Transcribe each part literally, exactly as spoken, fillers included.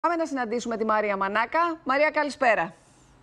Πάμε να συναντήσουμε τη Μαρία Μανάκα. Μαρία, καλησπέρα.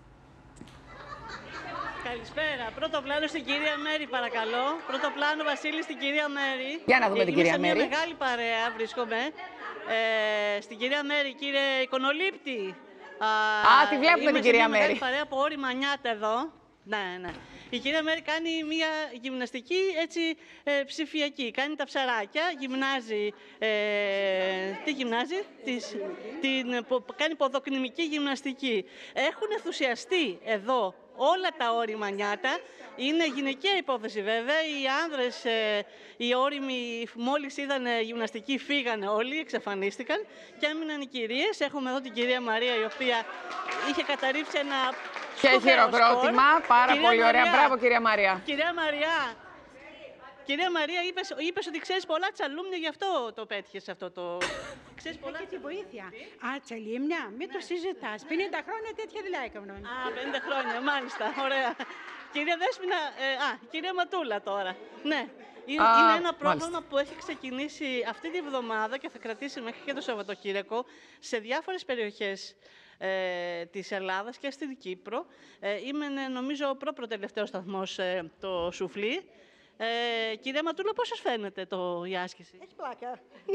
Καλησπέρα. Πρώτο πλάνο στην κυρία Μέρη, παρακαλώ. Πρώτο πλάνο, Βασίλη, στην κυρία Μέρη. Για να δούμε την κυρία σε Μέρη. Μια μεγάλη παρέα βρίσκομαι. Ε, στην κυρία Μέρη, κύριε Εικονολήπτη. Α, τη βλέπουμε την κυρία Μέρη. Μέρη. Μεγάλη παρέα από όρημα Νιάτα εδώ. Ναι, ναι. Η κυρία Μέρη κάνει μια γυμναστική έτσι ε, ψηφιακή. Κάνει τα ψαράκια, γυμνάζει. Ε, τι γυμνάζει, τις, την, πο, κάνει ποδοκνημική γυμναστική. Έχουν ενθουσιαστεί εδώ όλα τα όρημα Νιάτα. Είναι γυναικεία υπόθεση βέβαια. Οι άνδρες, ε, οι όριμοι, μόλις είδαν γυμναστική, φύγανε όλοι, εξαφανίστηκαν και έμειναν οι κυρίες. Έχουμε εδώ την κυρία Μαρία, η οποία είχε καταρρύψει ένα και χειροκρότημα. Πάρα κυρία πολύ ωραία. Μαρία, Μπράβο, κυρία Μαρία. Κυρία Μαρία, κυρία Μαρία, είπες, είπες ότι ξέρεις πολλά τσαλούμια, γι' αυτό το πέτυχες αυτό το... Ξέρεις πολλά. Έχει τη βοήθεια. Α, τσαλίμια, μην το συζητάς. πενήντα χρόνια τέτοια δουλειά έκανα. Α, πενήντα χρόνια, μάλιστα, ωραία. Κυρία Δέσποινα, ε, α, κυρία Ματούλα τώρα. Ναι, είναι, α, είναι ένα πρόγραμμα μάλιστα. που έχει ξεκινήσει αυτή τη βδομάδα και θα κρατήσει μέχρι και το Σαββατοκύριακο σε διάφορες περιοχές Ε, της Ελλάδας και στην Κύπρο. Ε, είμαι, νομίζω, προ-προτελευταίο σταθμός ε, το Σουφλί. Ε, κυρία Ματούλα, πώς σας φαίνεται το, η άσκηση? Έχει πλάκα.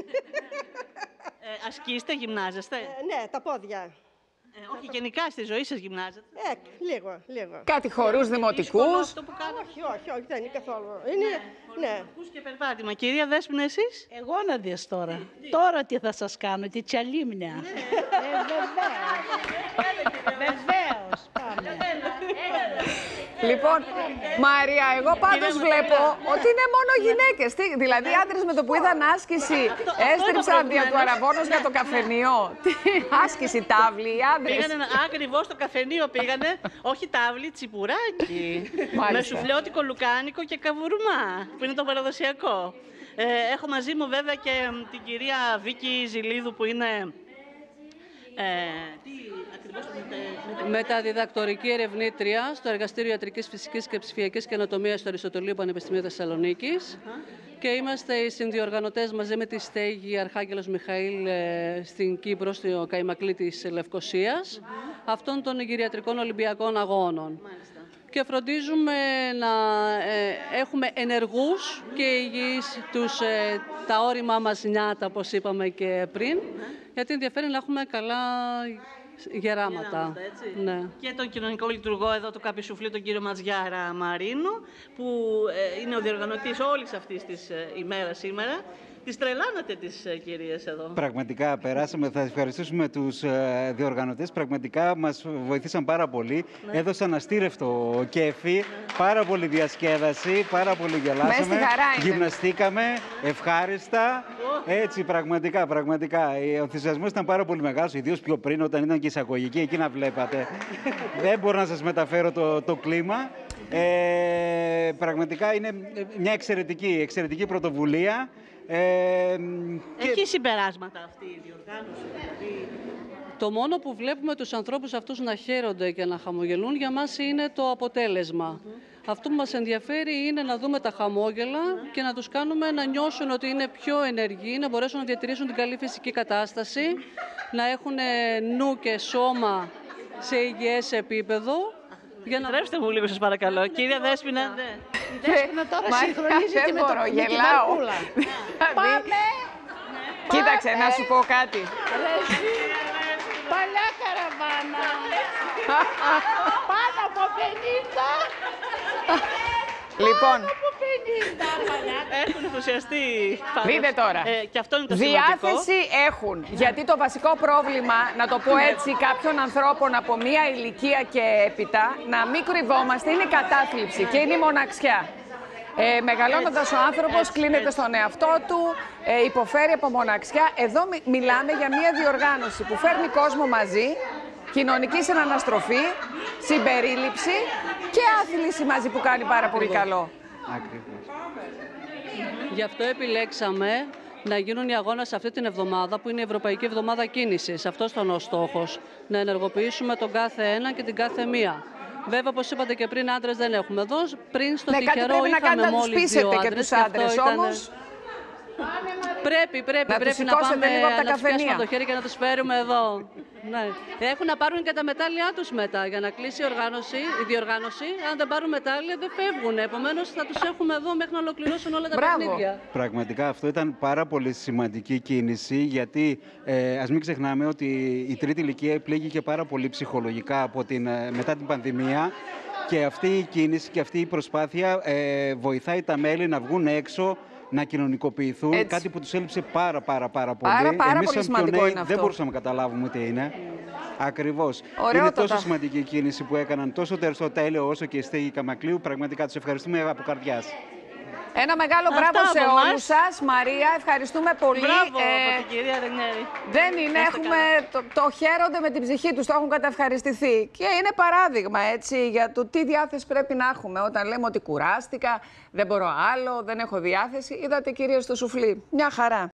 Ε, ασκείστε, γυμνάζεστε? Ε, ναι, τα πόδια. Ε, όχι, γενικά στη ζωή σας γυμνάζετε? Ε, λίγο, λίγο. Κάτι χορούς δημοτικούς. Αυτό που κάνετε? Όχι, όχι, όχι, δεν είναι καθόλου. Είναι, ναι. Ακούς και περπάτημα. Κυρία Δέσποινα, εσείς? Εγώ να δεις τώρα. Τώρα τι θα σας κάνω, τη τσαλίμνια. Ε, βεβαίως. Βεβαίως. Πάμε. Λοιπόν, Μαρία, εγώ πάντως βλέπω ότι είναι μόνο γυναίκες. Τι, δηλαδή, οι άντρες με το που είδαν άσκηση έστριψαν δια του αραβώνος για το καφενείο. Τι άσκηση, τάβλη, οι άντρες. Πήγανε ακριβώς στο καφενείο, πήγανε, όχι τάβλη, τσιπουράκι. Με σουφλεώτικο λουκάνικο και καβουρμά, που είναι το παραδοσιακό. Ε, έχω μαζί μου βέβαια και την κυρία Βίκη Ζηλίδου, που είναι... Ε, τι ακριβώς με, μεταδιδακτορική ερευνήτρια στο Εργαστήριο Ιατρικής Φυσικής και Ψηφιακής Καινοτομίας του Αριστοτελείου Πανεπιστημίου Θεσσαλονίκης. Uh-huh. Και είμαστε οι συνδιοργανωτές μαζί με τη Στέγη Αρχάγγελος Μιχαήλ στην Κύπρο, στο Καϊμακλή της Λευκωσίας, uh-huh. αυτών των γυριατρικών Ολυμπιακών Αγώνων. Μάλιστα. Και φροντίζουμε να ε, έχουμε ενεργούς και υγιείς τους, ε, τα όριμά μας νιάτα, όπως είπαμε και πριν, uh-huh. γιατί ενδιαφέρει να έχουμε καλά γεράματα. γεράματα έτσι. Ναι. Και τον κοινωνικό λειτουργό εδώ του Κάπη Σουφλί, τον κύριο Ματζιάρα Μαρίνο, που ε, είναι ο διοργανωτής όλης αυτής της ε, ημέρας σήμερα. Τις τρελάνατε τις ε, κυρίες εδώ. Πραγματικά περάσαμε, θα ευχαριστήσουμε τους ε, διοργανωτές. Πραγματικά μας βοηθήσαν πάρα πολύ. Ναι. Έδωσαν αστήρευτο κέφι, ναι. πάρα πολύ διασκέδαση, πάρα πολύ γελάσαμε, γυμναστήκαμε, ευχάριστα. Oh. Έτσι, πραγματικά, πραγματικά. Ο ενθουσιασμός ήταν πάρα πολύ μεγάλος, ιδίως πιο πριν, όταν ήταν και εισαγωγική, εκεί να βλέπατε. Δεν μπορώ να σας μεταφέρω το, το κλίμα. Ε, πραγματικά είναι μια εξαιρετική, εξαιρετική πρωτοβουλία. Ε, Έχει και... συμπεράσματα αυτή η διοργάνωση? Δηλαδή... Το μόνο που βλέπουμε τους ανθρώπους αυτούς να χαίρονται και να χαμογελούν για μας είναι το αποτέλεσμα. Mm-hmm. Αυτό που μας ενδιαφέρει είναι να δούμε τα χαμόγελα mm-hmm. και να τους κάνουμε να νιώσουν ότι είναι πιο ενεργοί, να μπορέσουν να διατηρήσουν την καλή φυσική κατάσταση, mm-hmm. να έχουν νου και σώμα σε υγιές επίπεδο. Για να τρέψτε μου λίγο, σας παρακαλώ. Κύριε Δέσποινα, ναι. Η Δέσποινα τώρα συγχρονίζεται με το γελάω. Πάμε! Κοίταξε, να σου πω κάτι. Παλιά καραβάνα. Πάνω από πενήντα. Λοιπόν, έχουν ενθουσιαστεί. δείτε τώρα. Ε, και αυτό είναι το σημαντικό. Διάθεση έχουν. Γιατί το βασικό πρόβλημα, να το πω έτσι, κάποιων ανθρώπων από μία ηλικία και έπειτα, να μην κρυβόμαστε, είναι η κατάθλιψη και είναι η μοναξιά. Ε, μεγαλώνοντας ο άνθρωπος κλείνεται στον εαυτό του, ε, υποφέρει από μοναξιά. Εδώ μι μιλάμε για μία διοργάνωση που φέρνει κόσμο μαζί, κοινωνική συναναστροφή, συμπερίληψη και άθληση μαζί που κάνει πάρα πολύ καλό. Ακριβώς. Γι' αυτό επιλέξαμε να γίνουν οι αγώνες αυτή την εβδομάδα, που είναι η Ευρωπαϊκή Εβδομάδα Κίνησης. Αυτός ήταν ο στόχος. Να ενεργοποιήσουμε τον κάθε ένα και την κάθε μία. Βέβαια, όπως είπατε και πριν, άντρες δεν έχουμε εδώ. Πριν στο ναι, τυχερό είχαμε είχαμε να μόλις δύο άντρες. Και τους άντρες όμως. Πρέπει, πρέπει, να πρέπει να πάμε λίγο από τα να τους πιάσουμε καφενεία. από το χέρι και να τους φέρουμε εδώ. Ναι. Έχουν να πάρουν και τα μετάλλια τους μετά για να κλείσει η, οργάνωση, η διοργάνωση. Αν δεν πάρουν μετάλλια δεν φεύγουν. Επομένως θα τους έχουμε εδώ μέχρι να ολοκληρώσουν όλα τα Μπράβο. παιχνίδια. Πραγματικά αυτό ήταν πάρα πολύ σημαντική κίνηση, γιατί ε, ας μην ξεχνάμε ότι η τρίτη ηλικία πλήγηκε πάρα πολύ ψυχολογικά από την, μετά την πανδημία. Και αυτή η κίνηση και αυτή η προσπάθεια ε, βοηθάει τα μέλη να βγουν έξω, να κοινωνικοποιηθούν. Έτσι. Κάτι που τους έλειψε πάρα πάρα πάρα πολύ. Πάρα, πάρα Εμείς πολύ σαν σημαντικό πιο νέοι είναι αυτό. δεν μπορούσαμε να καταλάβουμε τι είναι. Ακριβώς. Ωραιότατα. Είναι τόσο σημαντική η κίνηση που έκαναν τόσο το Τέλειο όσο και η Στέγη Καμακλείου. Πραγματικά τους ευχαριστούμε από καρδιάς. Ένα μεγάλο Αυτά μπράβο σε από μας. όλους σας. Μαρία, ευχαριστούμε πολύ. Μπράβο Ε, από την κυρία Ρενιέρη. Δεν είναι, Είστε έχουμε, καλά. το, το χαίρονται με την ψυχή τους, το έχουν καταευχαριστηθεί. Και είναι παράδειγμα έτσι για το τι διάθεση πρέπει να έχουμε. Όταν λέμε ότι κουράστηκα, δεν μπορώ άλλο, δεν έχω διάθεση. Είδατε κυρίες στο σουφλί. Μια χαρά.